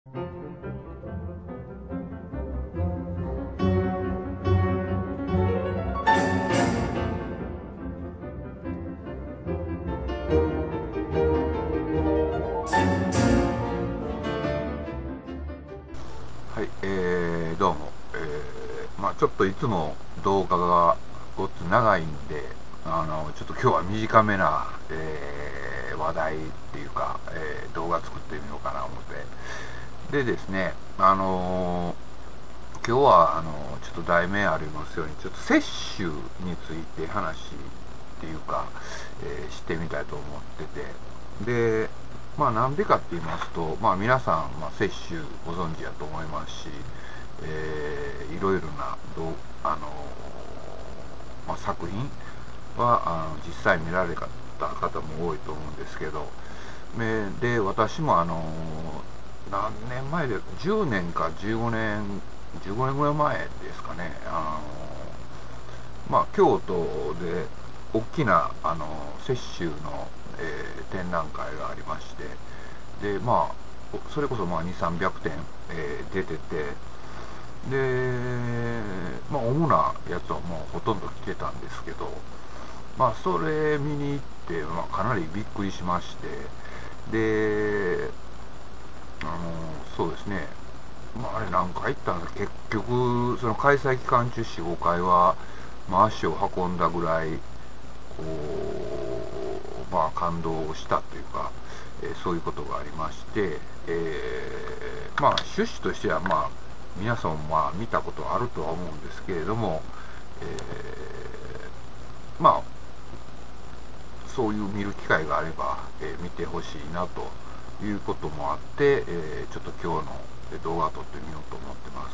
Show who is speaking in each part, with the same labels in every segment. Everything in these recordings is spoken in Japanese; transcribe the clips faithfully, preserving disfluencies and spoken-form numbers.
Speaker 1: はい、えー、どうも、えー、まあちょっといつも動画がごっつ長いんで、あのちょっと今日は短めな、えー、話題っていうか、えー、動画作ってみようかな思って。でですね、あのー、今日はあのちょっと題名ありますように、ちょっと接種について話っていうか、えー、してみたいと思ってて、で、まあなんでかって言いますと、まあ皆さん、まあ、接種ご存知やと思いますし、えー、いろいろなどあの、まあ、作品はあの実際見られた方も多いと思うんですけど、で私もあの何年前でじゅうねんかじゅうごねんじゅうごねんぐらい前ですかね、あの、まあ、京都で大きなあの雪舟の、えー、展覧会がありまして、でまあそれこそまあにせんさんびゃくてん、えー、出てて、でまあ主なやつはもうほとんど来てたんですけど、まあそれ見に行って、まあ、かなりびっくりしまして、であのそうですね、まあ、あれ何回行ったんですか、結局その開催期間中よん、ごかいは、まあ、足を運んだぐらいこう、まあ、感動したというか、えー、そういうことがありまして、えー、まあ趣旨としては、まあ、皆さんもまあ見たことあるとは思うんですけれども、えー、まあそういう見る機会があれば、えー、見てほしいなということもあって、えー、ちょっと今日の動画を撮ってみようと思ってます。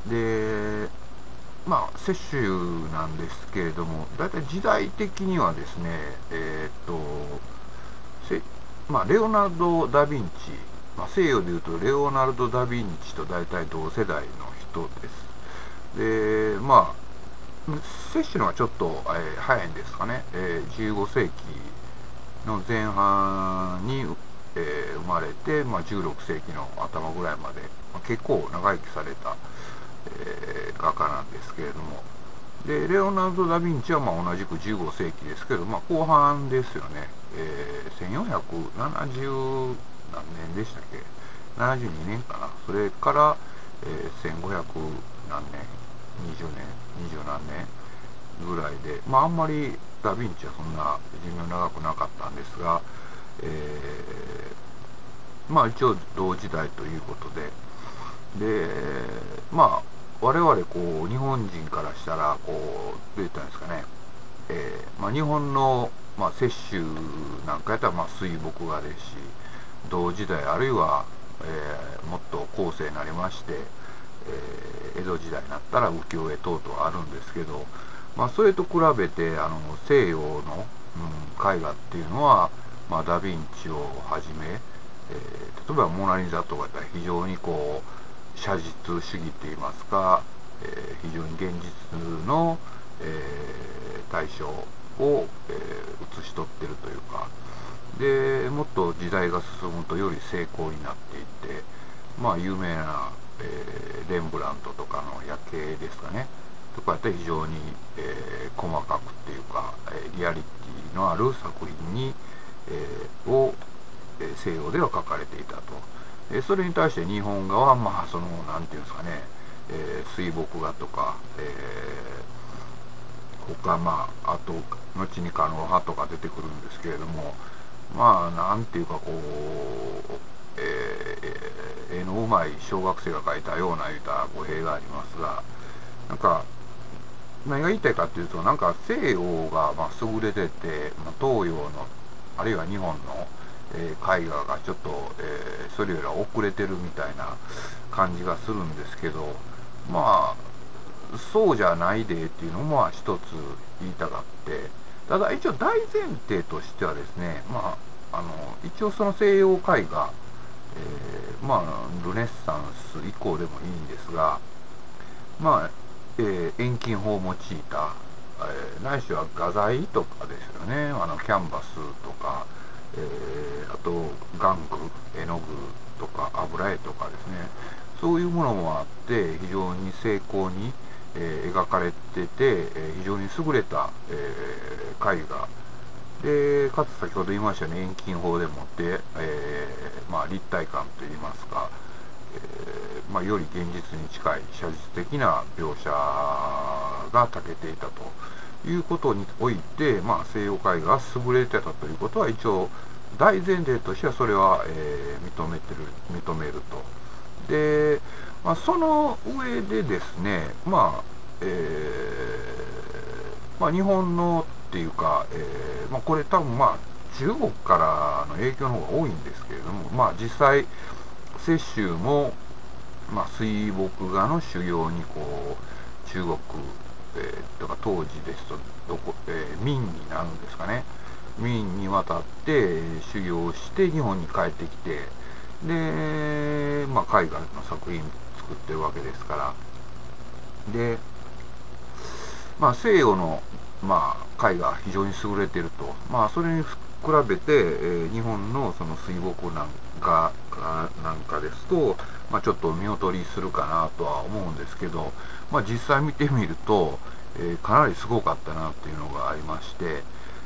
Speaker 1: で、まあ、雪舟なんですけれども、だいたい時代的にはですね、えー、っと、まあ、レオナルド・ダ・ヴィンチ、まあ、西洋でいうとレオナルド・ダ・ヴィンチと大体同世代の人です。で、まあ、接種のはちょっと、えー、早いんですかね、えー、じゅうごせいきの前半に、えー、生まれて、まあ、じゅうろくせいきの頭ぐらいまで、まあ、結構長生きされた、えー、画家なんですけれども、でレオナルド・ダ・ヴィンチはまあ同じくじゅうごせいきですけど、まあ、後半ですよね、えー、せんよんひゃくななじゅう何年でしたっけ、ななじゅうにねんかな、それから、えー、せんごひゃく何年、にじゅうねん、にじゅう何年ぐらいで、まあ、あんまりダ・ヴィンチはそんな寿命長くなかったんですが、えー、まあ一応同時代ということで、で、まあ我々こう日本人からしたらこうどう言ったんですかね、えーまあ、日本の、まあ、雪舟なんかやったらまあ水墨画ですし、同時代あるいは、えー、もっと後世になりまして、えー、江戸時代になったら浮世絵等々あるんですけど、まあ、それと比べてあの西洋の、うん、絵画っていうのは、まあ、ダ・ヴィンチをはじめ、えー、例えばモナ・リザとかだったら非常にこう写実主義っていいますか、えー、非常に現実の、えー、対象を、えー、写し取ってるというか、でもっと時代が進むとより精巧になっていって、まあ有名な、えー、レンブラントとかの夜景ですかねとかやったら非常に、えー、細かくっていうか、えー、リアリティのある作品に、えー、を、えー、西洋では書かれていたと。えそれに対して日本画はまあそのなんていうんですかね、えー、水墨画とか、えー、他まああと後に狩野派とか出てくるんですけれども、まあなんていうかこう、えー、絵のうまい小学生が描いたような言うた語弊がありますが、なんか何が言いたいかっていうと、なんか西洋がまあ優れてて、まあ、東洋のあるいは日本の、えー、絵画がちょっと、えー、それよりは遅れてるみたいな感じがするんですけど、まあそうじゃないでっていうのも一つ言いたがって、ただ一応大前提としてはですね、まあ、あの一応その西洋絵画、えー、まあルネッサンス以降でもいいんですが、まあ、えー、遠近法を用いた、えー、ないしは画材とかですよね、あのキャンバスとか、 えー、あと玩具、絵の具とか油絵とかですね、そういうものもあって非常に精巧に、えー、描かれてて、えー、非常に優れた、えー、絵画で、かつ先ほど言いましたように遠近法でもって、えーまあ、立体感といいますか、えーまあ、より現実に近い写実的な描写が長けていたということにおいて、まあ、西洋絵画が優れてたということは一応大前提としてはそれは、えー、認めてる認めると。で、まあ、その上でですね、まあえーまあ、日本のっていうか、えーまあ、これ多分まあ中国からの影響の方が多いんですけれども、まあ、実際雪舟も、まあ、水墨画の修行にこう中国、えー、とか当時ですとどこ、えー、明になるんですかね、明に渡って修行して日本に帰ってきて、で、まあ、絵画の作品作ってるわけですから、で、まあ、西洋の、まあ、絵画非常に優れていると、まあ、それに比べて、えー、日本のその水墨なんかなんかですと、まあ、ちょっと見劣りするかなとは思うんですけど、まあ、実際見てみると、えー、かなりすごかったなっていうのがありまして、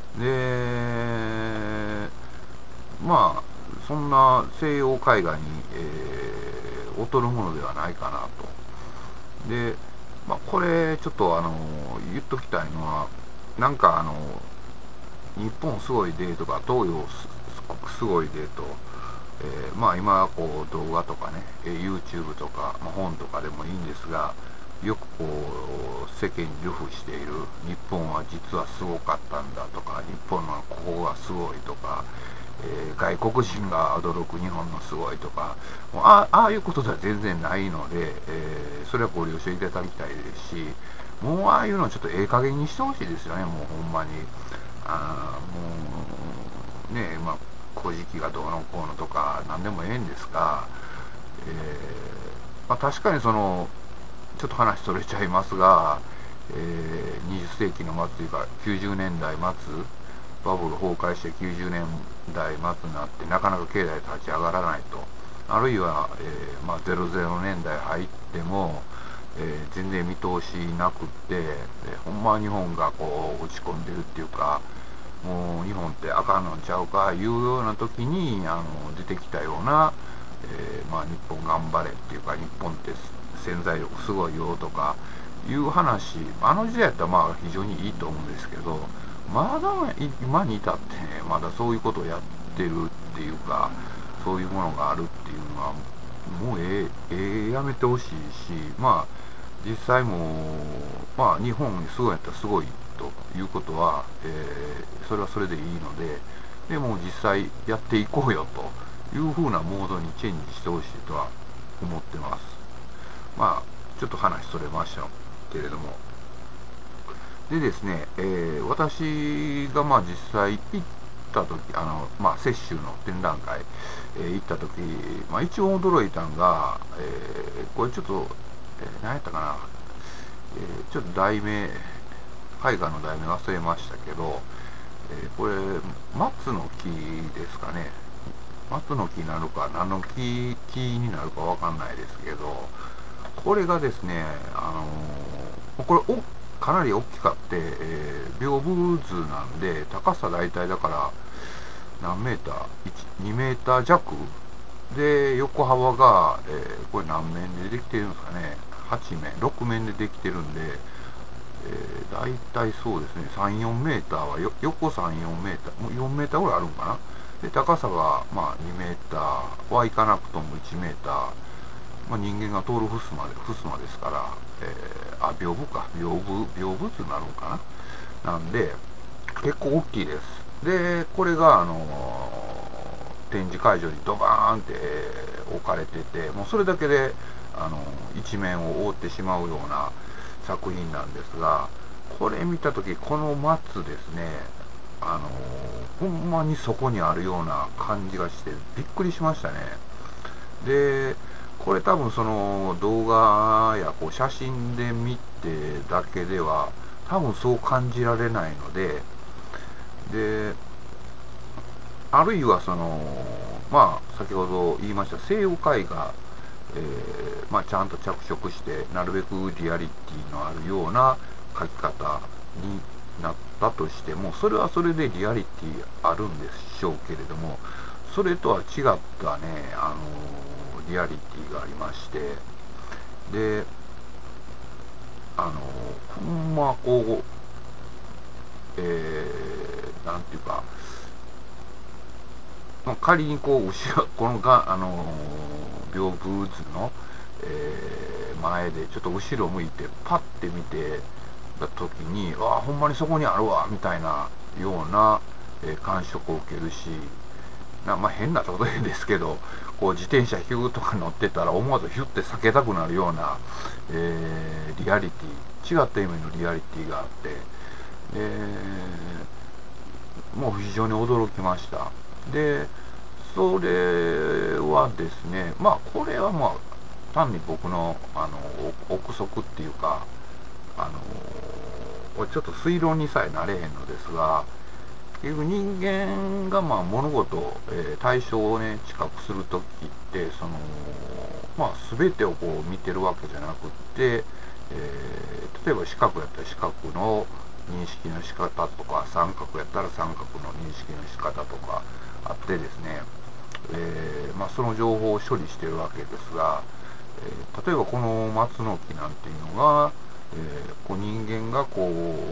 Speaker 1: で、まあ、そんな西洋絵画に、えー、劣るものではないかなと。で、まあ、これ、ちょっとあの、言っときたいのは、なんかあの、日本すごいでとか、東洋すすごいでと、えー、まあ今こう動画とかね、YouTube とか、まあ、本とかでもいいんですが、よくこう世間に流布している日本は実はすごかったんだとか、日本のここがすごいとか、えー、外国人が驚く日本のすごいとか、もうああいうことでは全然ないので、えー、それはご了承いただきたいですし、もうああいうのちょっとええ加減にしてほしいですよね、もうほんまに。あもうね、まあ、古事記がどうのこうのとか、なんでもええんですが、えーまあ、確かにその、ちょっと話それちゃいますが、えー、にじゅっせいきの末というか、きゅうじゅうねんだい末、バブル崩壊してきゅうじゅうねんだい末になって、なかなか経済立ち上がらないと。あるいは、えーまあ、ゼロゼロねんだい入っても、えー、全然見通しなくって、えー、ほんま日本がこう落ち込んでるっていうか、もう日本ってあかんのちゃうかいうような時にあの出てきたような、えーまあ、日本頑張れっていうか、日本って潜在力すごいよとかいう話、あの時代やったらまあ非常にいいと思うんですけど、まだ今に至ってね、まだそういうことをやってるっていうか、そういうものがあるっていうのは、もうええええやめてほしいし、まあ実際も、まあ、日本にすごいやったらすごいということは、えー、それはそれでいいので、でも実際やっていこうよというふうなモードにチェンジしてほしいとは思ってます。まあ、ちょっと話それましたけれども。でですね、えー、私がまあ実際行った時、あの、まあ、雪舟の展覧会、えー、行った時、まあ、一応驚いたのが、えー、これちょっと、えー、何やったかな、えー、ちょっと題名、絵画の題名忘れましたけど、えー、これ、松の木ですかね。松の木になるか、何の木木になるかわかんないですけど、これがですね、あのー、これお、かなり大きかって、えー、屏風図なんで、高さ大体だから、何メーター ?に メーター弱で、横幅が、えー、これ何面でできてるんですかね。はち面、ろく面でできてるんで、えー、大体そうですね、さん、よんメーターはよ、横さん、よんメーター、もうよんメーターぐらいあるんかな。で、高さが、まあ、にメーターはいかなくともいちメーター、まあ、人間が通る襖で、襖ですから、えー、あ、屏風か、屏風、屏風図になるのかな。なんで、結構大きいです。で、これが、あのー、展示会場にドバーンって置かれてて、もうそれだけで、あのー、一面を覆ってしまうような作品なんですが、これ見たとき、この松ですね、あのー、ほんまにそこにあるような感じがして、びっくりしましたね。で、これ多分その動画やこう写真で見てだけでは多分そう感じられないので、で、 あるいはその、まあ、先ほど言いました西洋絵画、えーまあ、ちゃんと着色してなるべくリアリティのあるような描き方になったとしても、それはそれでリアリティあるんでしょうけれども、それとは違ったね、あのリアリティがありまして、で、あのほんまこう、えー、なんていうか、まあ、仮にこう後ろこのが、あの屏風図の、えー、前でちょっと後ろ向いてパッて見てた時に、ああほんまにそこにあるわみたいなような、えー、感触を受けるし、なまあ、変な例えですけど、こう自転車ヒューとか乗ってたら思わずヒュッて避けたくなるような、えー、リアリティ、違った意味のリアリティがあって、えー、もう非常に驚きました。で、それはですね、まあ、これはまあ、単に僕の、あの、憶測っていうか、あの、ちょっと推論にさえなれへんのですが、結局人間がまあ物事、えー、対象をね、知覚するときって、その、まあ、すべてをこう見てるわけじゃなくって、えー、例えば四角やったら四角の認識の仕方とか、三角やったら三角の認識の仕方とかあってですね、えーまあ、その情報を処理してるわけですが、えー、例えばこの松の木なんていうのが、えー、こう人間がこう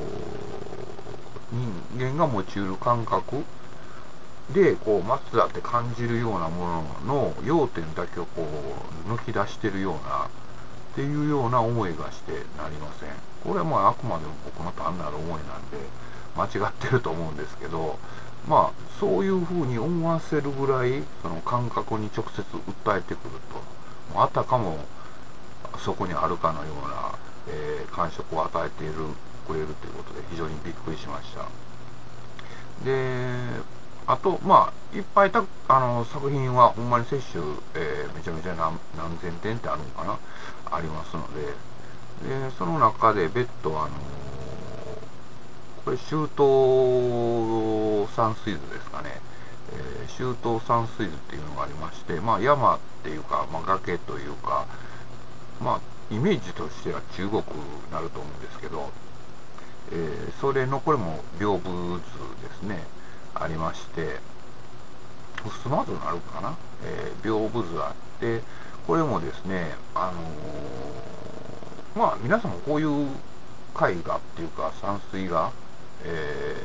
Speaker 1: 人間が持ちうる感覚でこう松だって感じるようなものの要点だけをこう抜き出してるようなっていうような思いがしてなりません。これはまああくまでも僕の単なる思いなんで間違ってると思うんですけど、まあそういうふうに思わせるぐらいその感覚に直接訴えてくると、あたかもそこにあるかのような、えー、感触を与えているくれるということで非常にびっくりしました。で、あと、まあ、いっぱいたあの作品はほんまに摂取、えー、めちゃめちゃ何何千点ってあるのかな、ありますので、でその中で別途、あのー、これ、周東山水図ですかね、えー、周東山水図っていうのがありまして、まあ、山っていうか、まあ、崖というか、まあ、イメージとしては中国になると思うんですけど、えー、それのこれも屏風図ですね、ありまして、スマートになるかな、えー、屏風図あって、これもですね、あのー、まあ皆さんもこういう絵画っていうか山水画、え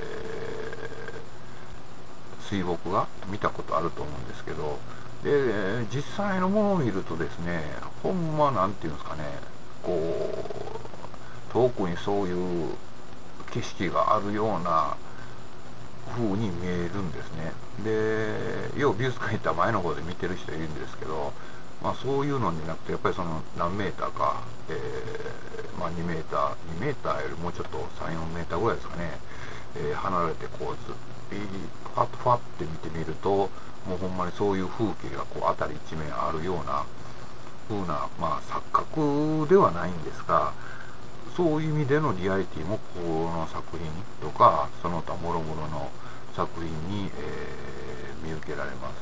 Speaker 1: ー、水墨画見たことあると思うんですけど、で実際のものを見るとですね、ほんまなんていうんですかね、こう遠くにそういう景色があるような風に見えるんですね。で、要は美術館行ったら前の方で見てる人いるんですけど、まあそういうのになくて、やっぱりその何メーターか、えー、まあにメーター、にメーターよりもうちょっとさん、よんメーターぐらいですかね、えー、離れてこうずっとファッとファッて見てみると、もうほんまにそういう風景がこう辺り一面あるような風な、まあ錯覚ではないんですが、そういう意味でのリアリティもこの作品とかその他もろもろの作品に、えー、見受けられます。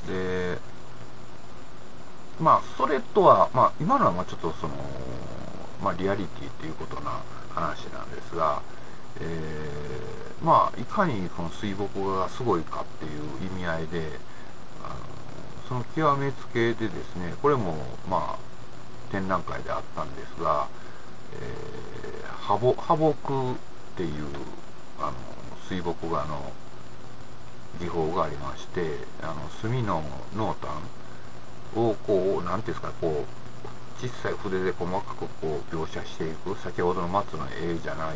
Speaker 1: で、まあそれとは、まあ、今のはまあちょっとその、まあ、リアリティっていうことな話なんですが、えー、まあいかにこの水墨画がすごいかっていう意味合いで、あのその極めつけでですね、これもまあ展覧会であったんですが、えー、破木破木っていうあの水墨画の技法がありまして、あの墨の濃淡をこう、なんていうんですか、こう小さい筆で細かくこう描写していく、先ほどの松の絵じゃなくって、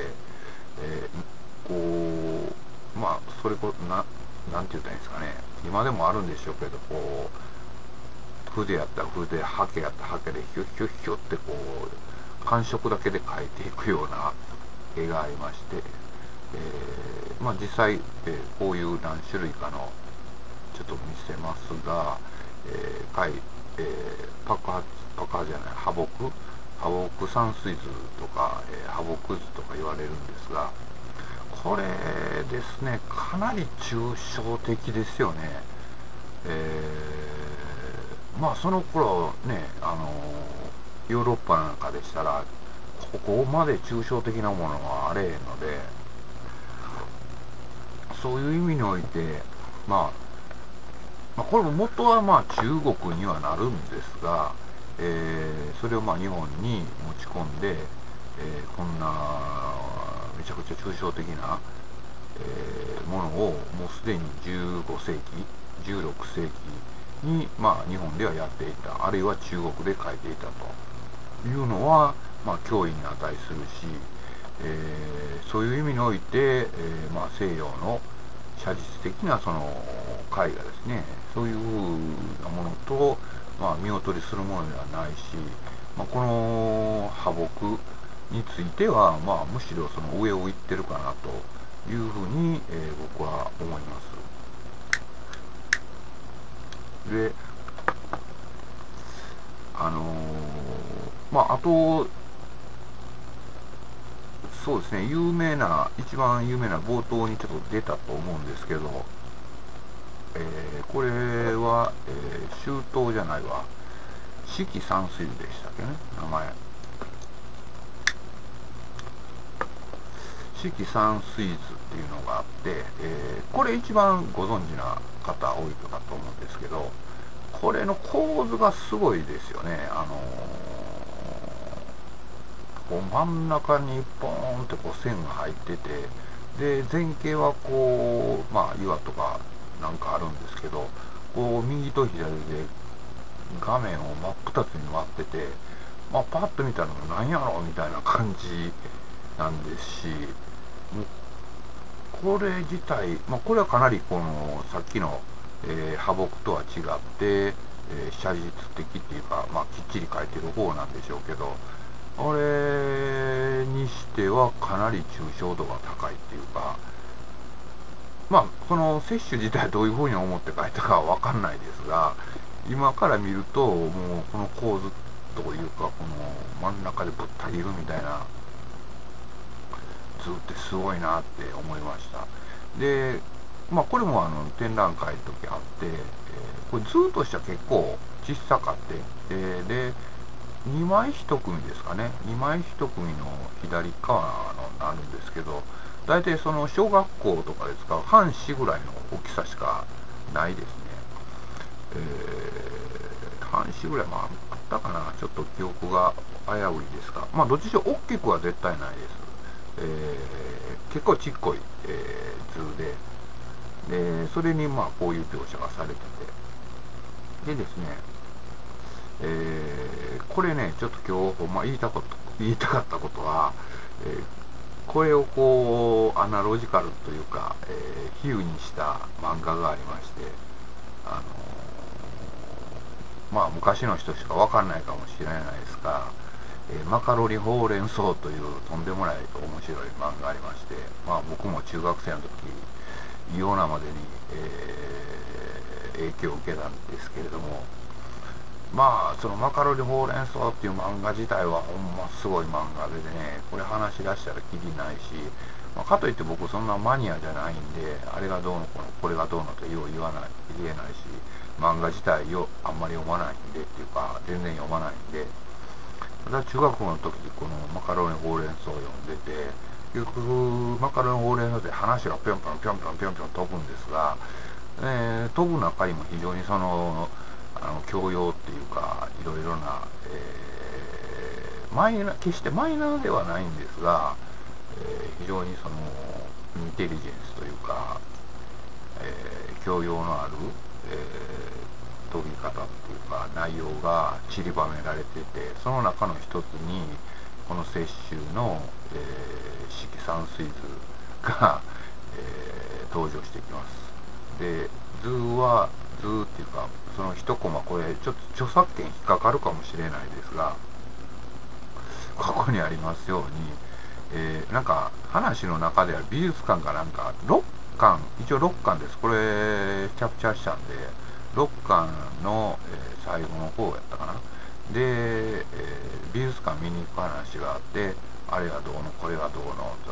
Speaker 1: えー、こう、まあそれこななんて言ったらいいんですかね、今でもあるんでしょうけど、こう筆やったら筆、ハケやったらハケでヒュッヒュッヒュッってこう感触だけで描いていくような絵がありまして、えー、まあ実際、えー、こういう何種類かのちょっと見せますが、えー、貝、えー、白髪白髪じゃない破木破木山水図とか、えー、破木図とか言われるんですが、 これですね、かなり抽象的ですよね。えー、まあその頃ね、あのヨーロッパなんかでしたら、ここまで抽象的なものはあれへんので、そういう意味において、まあ、まあ、これも元はまあ中国にはなるんですが、えー、それをまあ日本に持ち込んで、えー、こんなめちゃくちゃ抽象的な、えー、ものをもうすでにじゅうごせいき、じゅうろくせいきに、まあ、日本ではやっていた、あるいは中国で書いていたというのは、まあ、脅威に値するし、えー、そういう意味において、えーまあ、西洋の写実的なその絵画ですね、そういうなものと、まあ、見劣りするものではないし、まあ、この破木については、まあ、むしろその上を行ってるかなというふうに、えー、僕は思います。で、あのー、まあ、あと、そうですね、有名な、一番有名な冒頭にちょっと出たと思うんですけど、えー、これは、えー、周到じゃないわ、四季山水図でしたっけね、名前。四季山水図っていうのがあって、えー、これ一番ご存知な方多いかと思うんですけど、これの構図がすごいですよね。あのー、こう真ん中にポーンってこう線が入ってて、で前景はこう、まあ、岩とかなんかあるんですけど、こう右と左で画面を真っ二つに割ってて、まあ、パッと見たら何やろみたいな感じなんですし、もうこれ自体、まあ、これはかなりこのさっきの、えー、破木とは違って、えー、写実的っていうか、まあ、きっちり描いてる方なんでしょうけど、あれにしてはかなり抽象度が高いっていうか、まあ、その摂取自体どういうふうに思って書いたかは分かんないですが、今から見ると、もうこの構図というか、この真ん中でぶった切るみたいな図ってすごいなって思いました。で、まあ、これもあの展覧会の時あって、えー、これ図としては結構小さかって、で、でにまいいち組ですかね、にまいいち組の左側のあるんですけど、大体その小学校とかで使う半紙ぐらいの大きさしかないですね。えー、半紙ぐらい、まあ、あったかな、ちょっと記憶が危ういですが、まあ、どっちにしろ大きくは絶対ないです。えー、結構ちっこい、えー、図で、で、それにまあこういう描写がされてて、でですね、えー、これね、ちょっと今日ほんま言いたこと、言いたかったことは、えー、これをこう、アナロジカルというか、えー、比喩にした漫画がありまして、あのー、まあ昔の人しかわかんないかもしれないですが、えー、マカロニほうれん草というとんでもない面白い漫画がありまして、まあ僕も中学生の時、異様なまでに、えー、影響を受けたんですけれども、まあそのマカロニほうれん草っていう漫画自体はほんますごい漫画でね、これ話し出したらきりないし、まあ、かといって僕そんなマニアじゃないんで、あれがどうのこのこれがどうのとよう言わない言えないし、漫画自体をあんまり読まないんでっていうか全然読まないんで、ただ中学校の時にこのマカロニほうれん草を読んでて、結局マカロニほうれん草で話がぴょんぴょんぴょんぴょんぴょんぴょん飛ぶんですが、えー、飛ぶ中にも非常にそのあの教養っていうかいろいろな、えー、マイナ決してマイナーではないんですが、えー、非常にそのインテリジェンスというか、えー、教養のある、えー、飛び方っていうか内容が散りばめられてて、その中の一つにこの雪舟の、えー、四季山水図が、えー、登場してきます。で図は図っていうかその一コマ、これちょっと著作権引っかかるかもしれないですが、ここにありますように、えー、なんか話の中では美術館かなんかろっかん、一応ろっかんです、これキャプチャーしたんでろっかんの、えー、最後の方やったかなで、えー、美術館見に行く話があって、あれがどうのこれがどうのと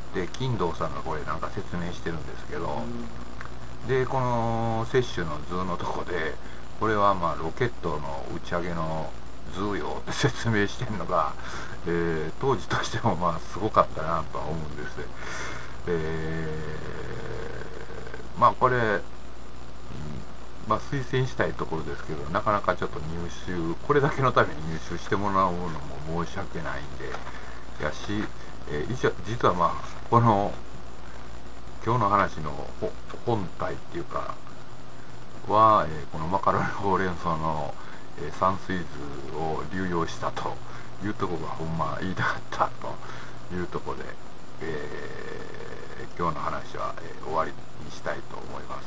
Speaker 1: って金堂さんがこれなんか説明してるんですけど、でこの雪舟の図のとこでこれはまあロケットの打ち上げの図よって説明してるのが、えー、当時としてもまあすごかったなとは思うんですね。えー、まあこれ、まあ、推薦したいところですけど、なかなかちょっと入手、これだけのために入手してもらうのも申し訳ないんで、やし、えー、一応実はまあ、この、今日の話の本体っていうか、は、えー、このマカロニほうれん草の、えー、散水図を流用したというところがほんま言いたかったというところで、えー、今日の話は、えー、終わりにしたいと思います。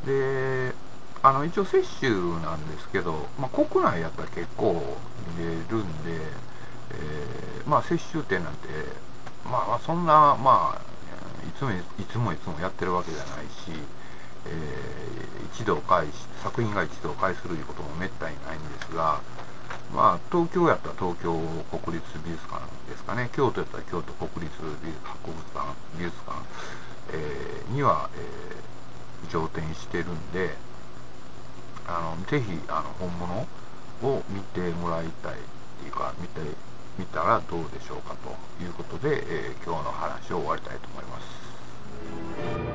Speaker 1: で、あの一応雪舟なんですけど、まあ、国内やったら結構見れるんで、えー、まあ雪舟展なんて、まあそんな、まあ、いつもいつもいつもやってるわけじゃないし、えー、一堂会し作品が一堂会するいうこともめったにないんですが、まあ、東京やったら東京国立美術館ですかね、京都やったら京都国立美術博物館美術館、えー、には、えー、上展してるんで、あのぜひあの本物を見てもらいたいっていうか見てみたらどうでしょうかということで、えー、今日の話を終わりたいと思います。